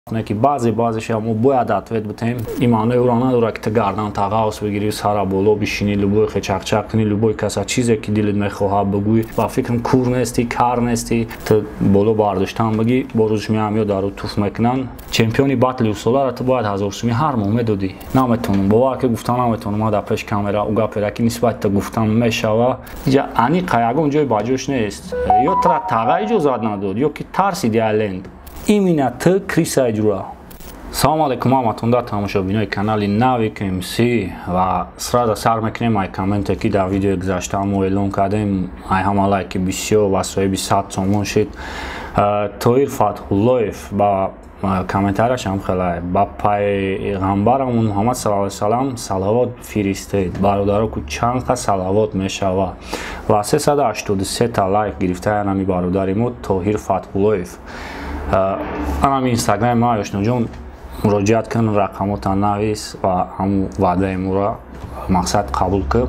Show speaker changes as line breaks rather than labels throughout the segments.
Neki bazı şeyler boyad ответ бутем именно урана дура ки гардан тағаус бигири сара боло бишини любой хечақчақ кини любой каса чизе ки дилит мехоҳа бигӯи ва фикрам кур нести кар нести ту боло бардоштан биги бо рӯзш меам ё дару туф мекунан чемпиони батли усолара ту бояд 1000 сӯми ҳар моҳ медодӣ наметонам бовар ки гуфтан наметонам ма дар пеш камера у гапера ки нисбати та гуфтан мешава ҷа аниқа ягон ҷои баҷош нест ё тра таға иҷозат надод ё ки тарсиди айленд именно ты криса иджура. Салом алейкум ҳаматон дар тамошобинои канали нави КМС ва сразу сар мекунем ай комменте ки дар видеои гузашта мо эълон кардем ай ҳама лайки бисёр ва соҳиби 100 сомон шид Тоҳир Фатҳуллоев ба комментарияшам хеле ба пайғамбарамон Муҳаммад саллаллоҳу алайҳи ва саллам салавот фиристед бародаро ку чанд қа салавот мешава ва 383 та лайк гирифта янами бародари мо Тоҳир Фатҳуллоев анами инстаграми ма ёшноҷон муроҷиат кун рақамота навис ва ҳаму ваъдаи мура мақсад қабул кӣ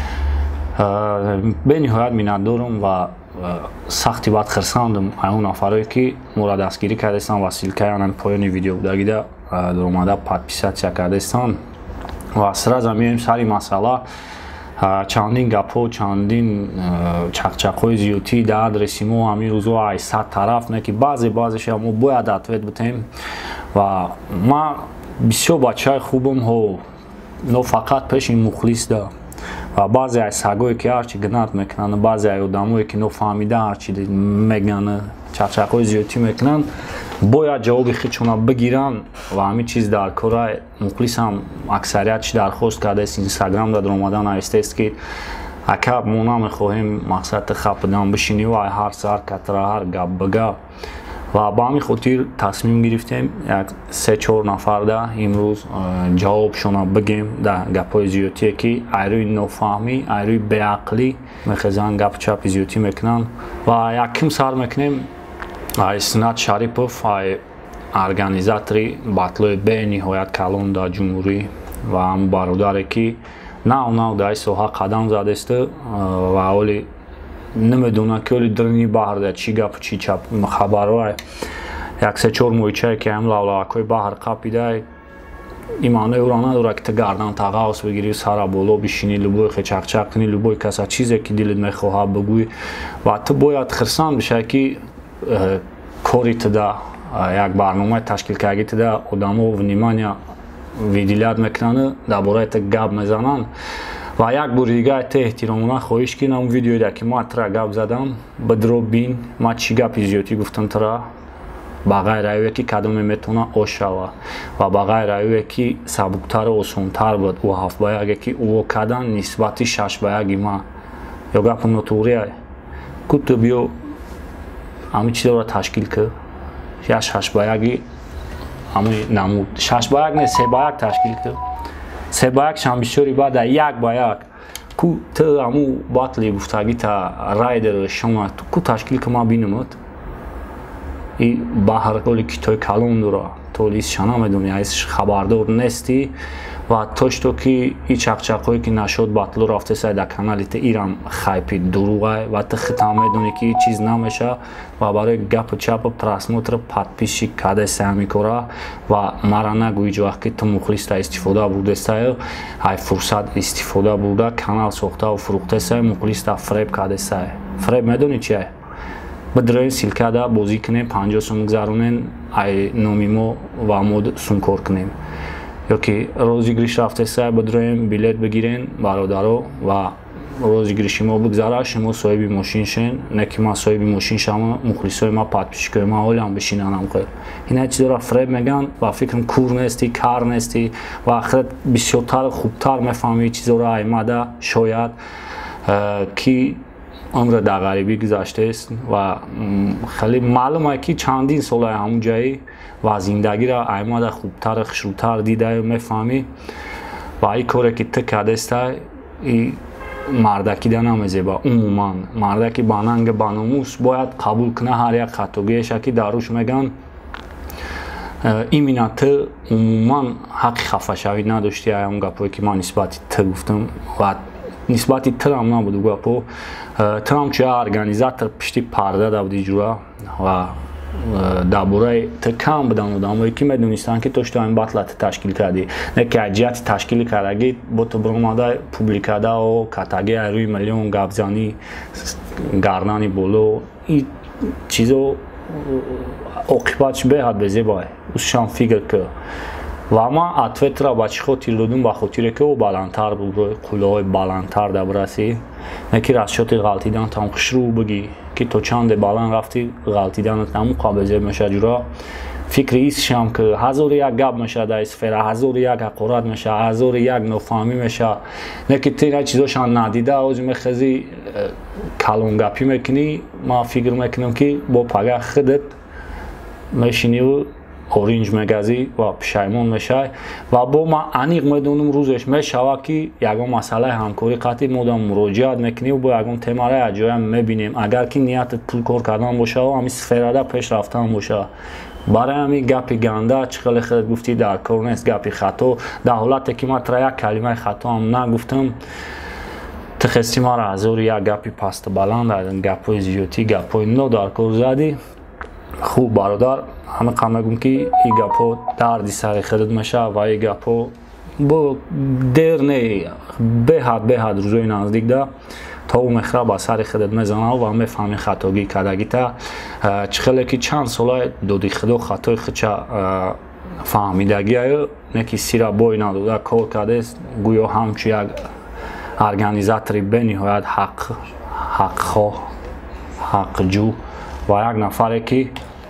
бениҳоят миннатдорам ва сахти бад хирсандам ҳамон нафарое ки мура дастгирӣ кардестан ва силкаи анами поёни видео будагида дуромада подписатсия кардестан ва сразу меоем сари масъала чандин гапҳо чандин чақчақҳои зиёдтии дар адреси мо ҳамин рӯзҳо ай 100 тараф не ки баъзе шеҳ мо бояд ответ бутем ва ма бисёр бачаи хубам ҳо но фақат пеши мухлис да ва баъзе ай сагое ки ҳарчи гинат мекунанд баъзе ай одамое ки нофаҳмида ҳарчи мегӯянд чақчақҳои зиёдтӣ мекунанд бояд ҷавоби худшона бигиранд ва ҳамин чиз дар кора мухлисам аксариятш дархост кардааст инстаграм дар омада навистааст ки ака мо намехоҳем мақсад хапдан бишинӣ ва ҳар сар катра ҳар гап бигап ва ба ҳамин хотир тасмим гирифтем як 3-4 нафарда имрӯз ҷавобшона бигем дар гапҳои зиёдтие ки айрӯи нофаҳмӣ айрӯи беақлӣ мехезанд гапу чапи зиёдтӣ мекунанд ва яким сар мекунем ай Синат Шарипов ай организатори батлои бениҳоят калон дар ҷумҳурӣ ва ҳамун бародаре ки нав дар ин соҳа қадам задесту ва ҳоли намедонад ки ҳоли дрини баҳр да чӣ гапу чӣ чап хабарҳои як 3-4 моҳичае ки ҳам лавлавакҳои баҳр қапида имаънои ура надора ки ту гардан тағаус бигири сара боло бишини любой хечақчақ кини любой каса чизе ки дилит мехоҳа бигӯи ва ту бояд хирсанд бишай ки кори туда як барномаи ташкил кардаги туда одамо внимания видилят мекунанд дар бораи ту гап мезананд ва як бори дига ту эҳтиромона хоҳиш ки ҳамун видеода ки ма тура гап задам бидро бин ма чӣ гапи зиёдтӣ гуфтам тура ба ғайри ае ки кадоме метавона ош шава ва ба ғайри ае ки сабуктару осонтар буд у 7 ба 1 ки уво кардан нисбати 6 ба 1 ма ё гапу нотуғрия ку ту биё ҳамин чизро ташкил кӣ 6 ба 1 ҳамин намуд 6 ба 1 не 3 ба 1 ташкил кӣ 3 ба 1 шам бисёри баъда 1 ба 1 ку ту ҳамун батли гуфтагита Ryder шома ку ташкил кӣ ма бинамад и баҳр ҳоли китои калон дора то исша намедони ис хабардор нестӣ ва тошто ки и чақчақҳое ки нашод батло рафтесай дар каналите ирам хайпи дуруғай ва ту худ ҳам медонӣ ки чиз намеша ва барои гапу чапу просмотр подписчик кардесай ҳамин кора ва мара нагӯ ҳеҷ вақт ки ту мухлиста истифода бурдесай ай фурсат истифода бурда канал сохтаву фурӯхтесай мухлиста фреб кардесай фреб медонӣ чие бидроен силкада бозӣ кунем 50 сум гузаронен ай номи мо ва мо сум кор кунем ё ки розыгриш рафтесай бидроем билет бигирен бародаро ва розыгриши мо бигзара шумо соҳиби мошин шен не ки ман соҳиби мошин шавам мухлисои ма подписчикои ма ҳолиам бишинанам хел ина чизора фреб меган ва фикрам кур нести кар нести ва ахират бисёртар хубтар мефаҳмӣ чизора аймада шояд ки умра дар ғарибӣ гузаштааст ва хеле маълуме ки чандин солаи ҳамун ҷои ва зиндагиро аймада хубтар хушрӯтар дидаи мефаҳмӣ ва ин коре ки ту кардестай и мардакида намезеба умуман мардаки бананга баномус бояд қабул куна ҳар як хатогиеша ки дар рӯш меган именно ту умуман ҳаққи хафашавӣ надоштӣ ҳамун гапое ки ман нисбати ту гуфтам ва нисбати тирам набуд гапо тирам чӯ организатор пишти парда давди ҷура ва دابورای تکام بدن و داموی کی میدونستن که توش تو این باطلات تشکیل کردی نه که اجیات تشکیل کردی با تو براماده پوبلیکادا و کاتاگی روی میلیون گابزانی گارنانی بولو این چیزو اوکیپاتش به حد بزیبای اوشان فیگر که و اما اتوت را با چی خود تیلودون با خاطر که او بالانتر بود قلوهای بالانتر دبرسی نکی راسشوت غلطیدن تا شروع بگی که تو چند بالان رفتی غلطیدن تمام قابل میشه جورا فکر ایستشم که هزار یک گپ میشه در اسفره هزار یک حقارت میشه هزار یک نفهمی میشه نکی تینا چیزاشان ندیده از میخزی کلون گپی میکنی ما فکر میکنم که با پگه خودت میشینی و اورینج مگازی و پشیمون میشه و با ما انیق میدونم روزش میشه که یکم مسئله همکاری قطعی مدام مراجعت میکنی و با یکم تماره اجایم میبینیم اگر که نیت پول کار کردن باشه و همین سفراده پیش رفتن باشه برای همین گپی گنده چخیلی خیلی گفتی در کار نیست گپی خطا در حالتی که ما ترا یک کلمه خطا هم نگفتم تخصی ما را هزار یک گپی پست بلند دادن گپای زیوتی گپای نو در کار زدی خوب برادر همه قمگم که این گپا دردی سر خودت میشه و این گپا با دیر نه به حد روزای نزدیک ده تا او مخرا با سر خودت میزنه و همه فهمی خطاگی کردگی تا چخیلی که چند ساله دودخودو خطای خودشا فهمیدگی های نکی سیرا بای ندوده کار کرده است گویا همچی یک ارگانیزاتری به نهایت حق خواه حق جو و یک نفره که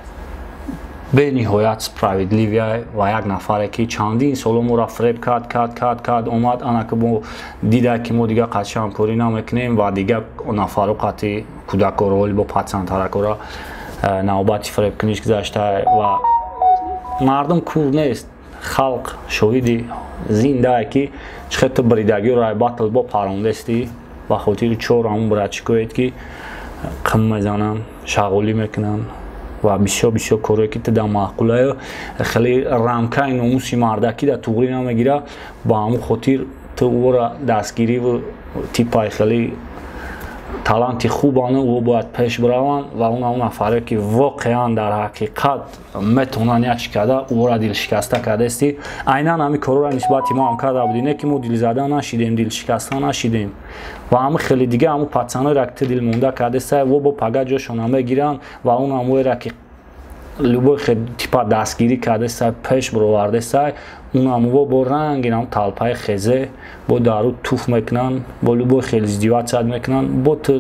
به نهایت سپراویدلی ویای و یک نفره که چندین سالو مورا فریب کرد اومد انا که با دیده که ما دیگه قدش همکاری نمیکنیم و دیگه نفرو قطعی کودک و رولی با پتسن ترک را نوبتی فریب کنیش گذاشته و مردم کور نیست خلق شویدی زنده که چخط بریدگی رای باطل با پراندستی و خاطر چور همون برچکوید که قم میزنن شغولی میکنن و بسیار کاری که در معقوله خیلی رمکای نموسی مردکی در توغری نمیگیره با همون خاطر تو او را دستگیری و تیپای خیلی تالانتی خوبانه و باید پیش بروان و اون نفره که واقعا در حقیقت میتونن یک کرده او را دل شکسته کرده استی عیناً همین کارو را نسبت ما هم کرده بودیم نه که ما دل زده نشیدیم دل شکسته نشیدیم و همه خیلی دیگه همون پتسانای را که دل مونده کرده است و با پگه جاشون هم بگیرن و اون همون را که لبای خیلی تیپا دستگیری کرده است پیش برآورده است اون همون با رنگ هم طلپای خزه با دارو توف میکنن با لبای خیلی زدیوات زد میکنن با تو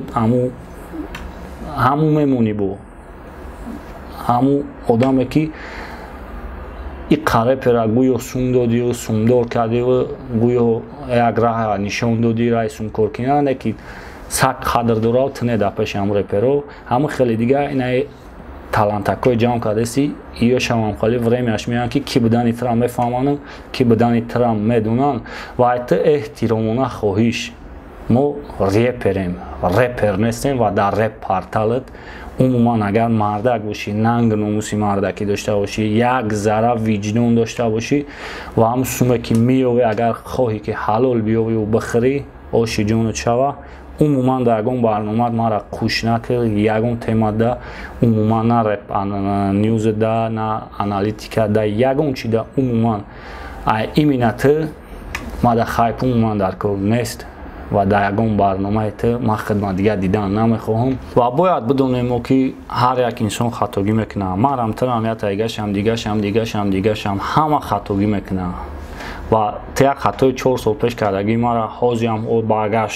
همون میمونی با همون آدمی که این قره پر گویا سوم دادی و سومدار کردی و گویا یک راه نشان دادی رای سوم کار کنن که سک قدر داره و تنه در پیش هم رپرو همون خیلی دیگه اینه талантакои ҷамъ кардеси ё шамамхали времяш меян ки ки будани тирам мефаҳманд ки будани тирам медонанд ва айта эҳтиромона хоҳиш мо реперем репер нестем ва дар реп парталат умуман агар мардак бошӣ нанг номуси мардакӣ дошта бошӣ як зара виҷдон дошта бошӣ ва ҳам суме ки меёвӣ агар хоҳӣ ки ҳалол биёвӣ ва бихӯрӣ оши ҷонат шава умуман дар ягон барномат мара қуш накард ягон темада умуман на реп ньюзда на аналитикада ягон чида умуман именно ты мада хайп умуман дар кор нест ва дар ягон барномаи ты ман хидмат дига дидан намехоҳам ва бояд бидонем ки ҳар як инсон хатогӣ мекунад манам тирам я тайгашам дигашам ҳама хатогӣ мекунад و تا یک خطای 4 سال پیش کردگی ما را حاضیم و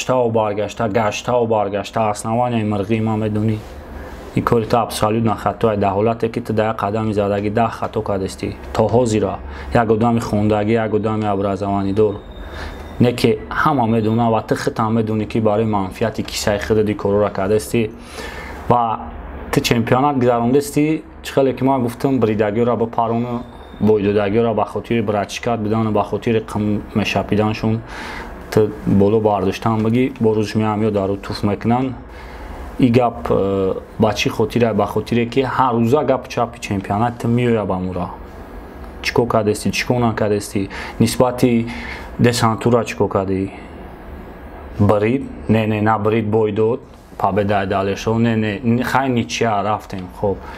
برگشته اصنوانی مرغی ما میدونی این کاری تا ابسالود نه خطای در حالتی که تا در قدمی زدگی 10 خطا کردستی تا حاضی را یک آدم خوندگی یک آدم ابرزوانی دور نه که همه میدونه و تو خط هم میدونی که برای منفیت کیسه خود دی کارو را کردستی و تو چمپیونات گذراندستی چخیلی که ما گفتم بریدگی را با پارون بایدودگی را به خاطر برچکات بدن به خاطر قم مشپیدنشون تا بالا برداشتن بگی با روزش میام یا دارو توف میکنن این گپ بچی خاطر به خاطر که هر روزه گپ چاپی چمپیونات میویا به مورا چیکو کردستی چیکو نکردستی نسبتی دسانتورا چیکو کردی برید نه برید بایدود پابه دایدالشو نه خیلی چیا رفتیم خب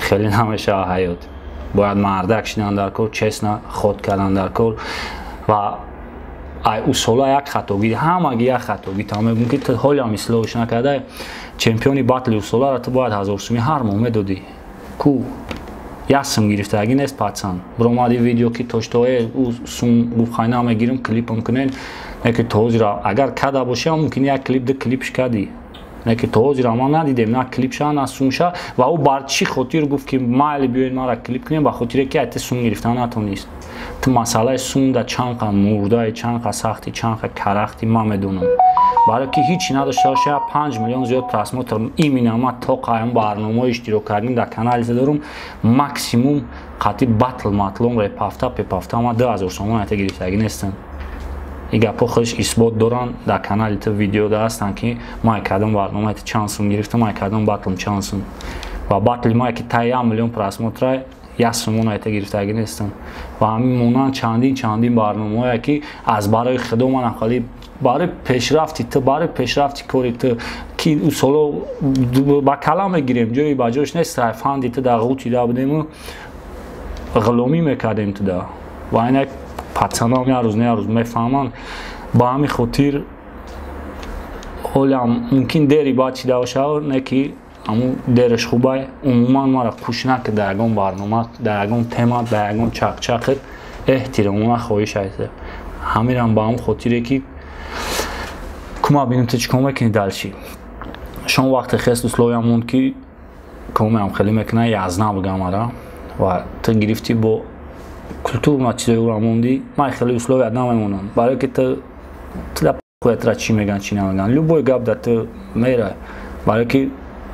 خیلی نمیشه حیات. باید مردک شدن در کار، چسنا خود کردن در کار و اصولا یک خطاگی همه یک خطاگی تمام میگم که تو حالا مثلش نکرده چمپیونی باتل اصولا را تو باید 1000 سومی هر ماه میدادی کو یا سوم گرفتگی نیست پاتسان برامادی ویدیو که توشتوه او سوم گفتخانه میگیرم کلیپم کنین نه که توزی را اگر کدا باشه ممکن یک کلیپ ده کلیپش کردی نه که توزی را ما ندیدیم نه کلیپشا نه سومشا و او بر چی خاطر گفت که مایل بیاین ما را کلیپ کنیم با خاطر که ات سوم گرفتن نتونیست تو مسئله سوم در چند قم مرده چند قم سختی چند قم کرختی ما میدونم برای که هیچی نداشته باشه 5 میلیون زیاد پراسموتر ایمینم تا قایم برنامه اشتراک کردیم در کانال دارم ماکسیموم قطعی باتل مطلوم رپ هفته پپ هفته ما 2000 سوم نت گرفتگی نیستن این گپا خودش اثبات دارن در کانال تو ویدیو هستن که ما کردم برنامه ات چانسم گرفتم ما کردم باتلم چانسم و باتل ما که تا 1 میلیون پراسموتر یا سومون ایت گرفتگی نیستن و همین چندین برنامه‌ای که از برای خدا من خالی برای پیشرفتی تو برای پیشرفتی کاری تو که اصولا با کلام میگیریم جایی باجاش نیست فاندی تو در قوتی دا بدیم غلامی میکردیم تو دا و این پاتسانا هم یه روز میفهمن با همین خاطر حالا ممکن دیری باید چی داشته نه که اما درش خوبه عموما ما را خوش نکرد در اگون برنامه در اگون تما در اگون چق احترام خواهش هسته همین هم با هم خاطره که کما بینیم تو چیکار میکنی دلچی شما وقت خیست اسلویمون که کما هم خیلی میکنه یازنا بگم آره و تو گرفتی با کلتور ما چیزایی رو موندی ما خیلی اسلوی یاد نمیمونم برای که تو در خودت را چی میگن چی نمیگن لوبوی گپ در تو میره برای که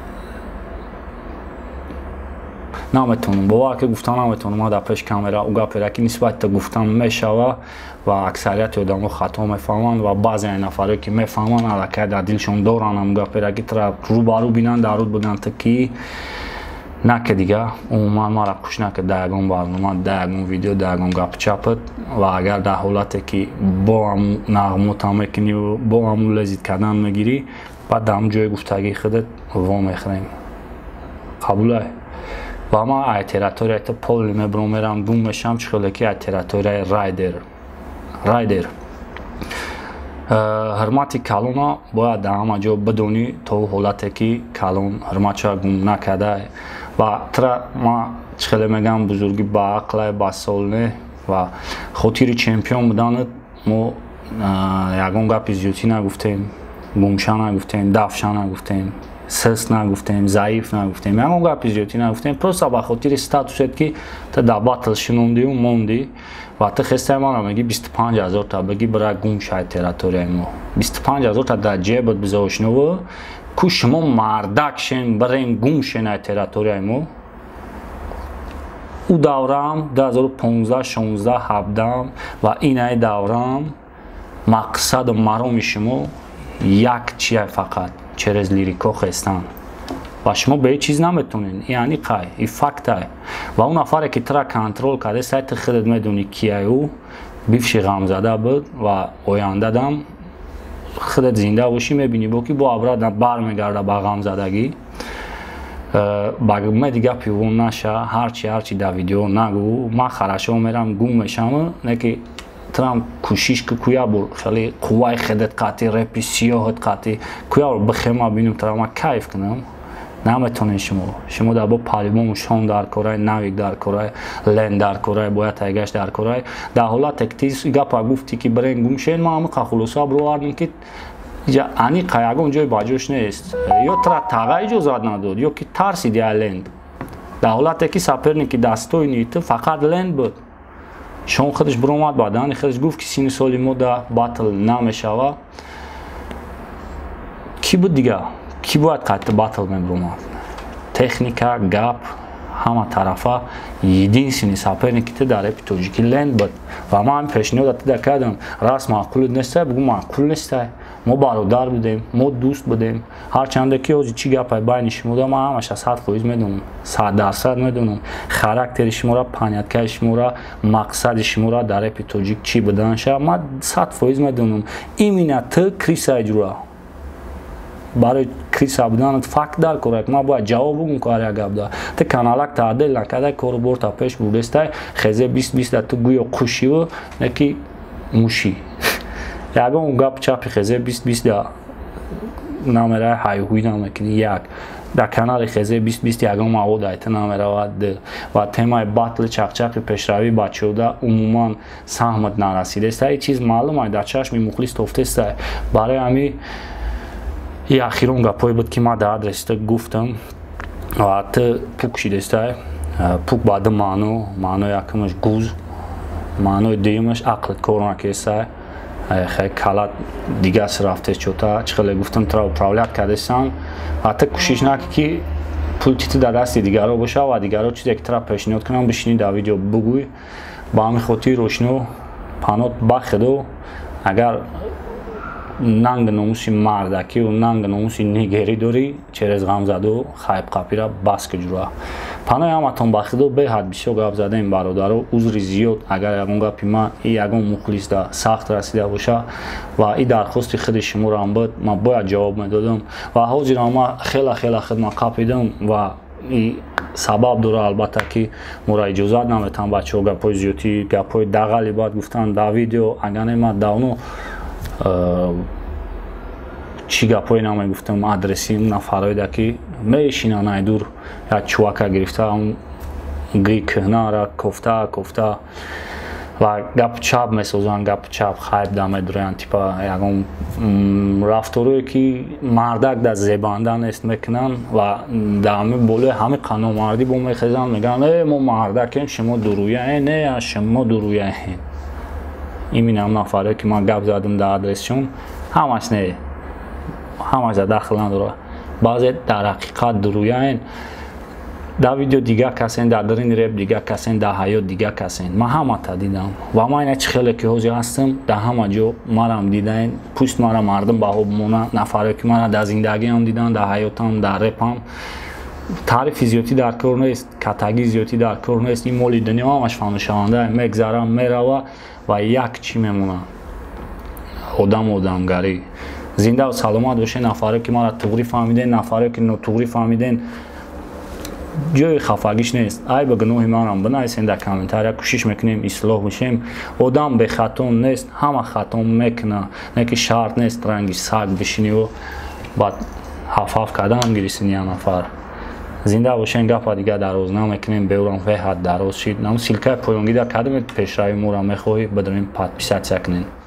نمیتونم باور که گفتم نمیتونم ما در پیش کامera او گپ را که نسبت تا گفتم میشوه و اکثریت آدم‌ها خطا میفهمن و بعضی نفرایی که میفهمن علاقه در دلشون دارن هم گپ را که طرف روبرو بینن درود بگن تا کی نه که دیگه عموما ما را خوش نکرد در یگان برنامه در یگان ویدیو در یگان گپ چپت و اگر در حالتی که با هم نغمات هم میکنی و با هم لذت کردن میگیری بعد در هم جای گفتگی خودت وا میخوریم قبوله و ما اتراتوری تا پول میبرم میرم گم میشم چخیلی که اتراتوری رایدر حرمتی کلونا باید در همه جا بدونی تو حالتی که کلون حرمتشا گم نکرده و ترا ما چخیلی میگم بزرگی با عقل با سال و خاطر چمپیون بودن ما یگان گپی زیادی نگفتیم گمشا نگفتیم دفشا نگفتیم سست نگفتیم ضعیف نگفتیم یگان گپی زیادی نگفتیم پس با خاطر استاتوست که تا در باتل شنوندی و موندی و تا خسته ما میگی 25000 تا بگی برای گم شاید تراتوری ما 25000 تا در جیبت بذارش نو کو شما مردک شین برای گم شین تراتوری ما او دورم 2015 16 17 و این دورم مقصد مرام شما یک چیه فقط چرز لیریکو خستن و شما به چیز نمیتونین یعنی قای این فکت و اون نفر که ترا کنترل کرده سایت خودت میدونی کیه او بیفش غم زده بود و آینده دم خودت زنده باشی میبینی با که با ابراد برمیگرده با غم زدگی باید دیگه پیوون نشه هرچی در ویدیو نگو ما خراشو میرم گم میشم نه که ترام کوشش که کویا بر خیلی قوای خودت قاطی رپی سیاحت قاطی کویا بخما بینم ترام کیف کنم نمیتونین شما در با پالیبوم شون در کارای نویک در کارای لند در کارای باید تایگش در کارای در حالت اکتیز گپا گفتی که برای گم شین ما هم خلوصا برو که انی قایگون جای باجوش نیست یا ترا تاغای اجازت نداد یا که ترسیدی لند در حالت که سپرنی که دستوی نیت فقط لند بود شما خودش برآمد بعدن خودش گفت که سین سالی ما در باتل نمیشوه کی بود دیگه کی باید قطع باتل میبرامد تکنیکا گپ همه طرفا یدین سینی سپرنی که در رپ توجیکی لند بود و ما هم پیشنهاد داده کردم راست معقول نیسته بگو معقول نیسته ما برادر بودیم ما دوست بودیم هرچند که اوزی چی گپای بین شما دا ما همش 100% میدونم 100% میدونم خاراکتر شما را پنیتکای شما را مقصد شما را در رپ توجیک چی بودن شه ما 100% میدونم ایمینا تو کریس اجرا برای کریسا بودنت فکت در کرک ما باید جواب بگم کاری گپ دا ته کانالک تعدیل نکرده کارو برتا پیش بودسته خزه 20 تو گویا خوشی و نکی موشی یاگه اون گپ چاپی خزه 20 دا نامره هایهوی نامکنی یک در کانال خزه 20 یاگه ما او دایت نامره و تمای باتل چاقچاقی پیشروی بچه دا عموما سهمت نرسیده است این چیز معلومه در چشم مخلص توفته است برای همی این اخیرون گپایی بود که ما در آدرس گفتم و حتی پوک شده است پوک بعد مانو یکمش گوز مانو دیمش عقل کرونا که است خیلی کالات دیگه از رفته چوتا چخیلی گفتم ترا پراولیت کردستان حتی کشیش نکی که پول تیتو در دست دیگر رو باشه و دیگر رو چیزی که ترا پیشنهاد کنم بشینی در ویدیو بگوی با همی خودی روشنو پانوت بخدو اگر ننگ ناموسی مردکی و ننگ ناموسی نیگری داری چرز غم زدو خایب قاپی را بس که جورا پانای همتون بخدو به حد بیشو گپ زده این برادرو عذر زیاد اگر یگون گپی ما یگون مخلص دا سخت رسیده باشه و این درخواست خود شما را هم بود ما باید جواب میدادم و حاضر ما خیلی خدمت قاپیدم و این سبب داره البته که مورا اجازت نمیتونم بچه ها گپای زیادی گپای دغلی باید گفتن در ویدیو اگر ما داونو چی گپایی نمی گفتم آدرسی اون نفرایی که میشینن ایدور یا چوکا گرفته اون گی کهنه را کفته و گپ چپ میسازن گپ چپ خیب دامه دورن تیپا یکم رفتاروی که مردک در زبانده نیست میکنن و دامه بوله همه قانون مردی بو میخیزن میگن ما مردکیم شما درویه نه شما درویه این هم نفره که من گپ زدم در آدرسشون همش نه همش داخل نداره بعضی در حقیقت درویه در ویدیو دیگه کسین در درین رپ دیگه کسین در حیات دیگه کسین من همه تا دیدم و ما اینه چه خیلی که حوزی هستم در همه جو مرم دیدن پوست مرم مردم با حبمونه نفره که من در زندگی هم دیدن در حیاتم در رپ هم تعریف زیادی در کار نیست کتگی زیادی در کار نیست این مولی دنیا همش فهمشونده میگذرم میروه و یک چی میمونه آدمگری زنده و سلامت باشه نفره که ما را توغری فهمیدن نفره که نو توغری فهمیدن جای خفگیش نیست ای به گناه من هم بنویسین در کامنتار کوشش میکنیم اصلاح بشیم آدم به خطا نیست همه خطا میکنه نه که شرط نیست رنگی سگ بشینی و بعد حفاف کردن گریسین یا نفر زنده باشین گپ دیگه در روز نمیکنیم بیورم به حد در روز شید نام سیلکای پویونگی در کدام پیشروی مورا میخوای بدونیم پات پیشت کنین